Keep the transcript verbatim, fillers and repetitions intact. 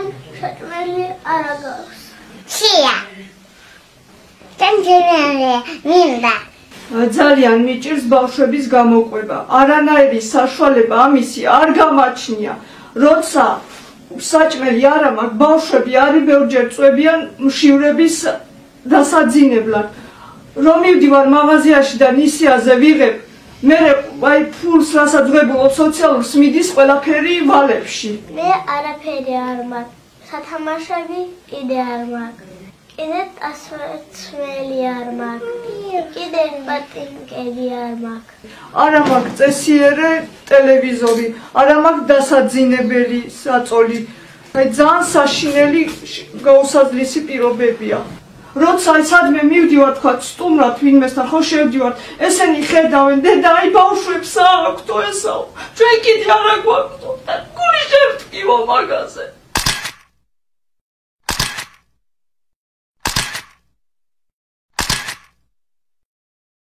ძალიან საჭმელი არ აქვს. ცივა. ძალიან მინდა. ძალიან მიჭირს ბავშვების გამოყვება. არანაირი საშუალება ამისი არ გამაჩნია. როცა საჭმელი არ მაქვს, ბავშვები არის ბევრჯერ წვევიან მშივრების დასაძინებლად. რომ მივდივარ მაღაზიაში და ნისიაზე ვიღებ, მე აი ფულს რასაც ვებულობ სოციალურ სმიდის ყველაფერი ვალებში. მე არაფერი არ მაქვს. სათამაშოები კიდე არ მაქვს. კიდე ასვაცმელი არ მაქვს. კიდე პატინკები არ მაქვს. არა მაქვს წესიერე ტელევიზორი, არა მაქვს დასაძინებელი საწოლი. აი ძალიან საშინელი გაუსაძლისი პირობებია. როცა სადმე მივდივარ თქვა სტუმრად ვინმესთან ხო შევდივართ, ესენი ხედავენ, დედა აი ბავშვებს აქვთო ესაო, ჩვენ კიდე არა გვაქვთო და გული შევტკივა მაგაზე.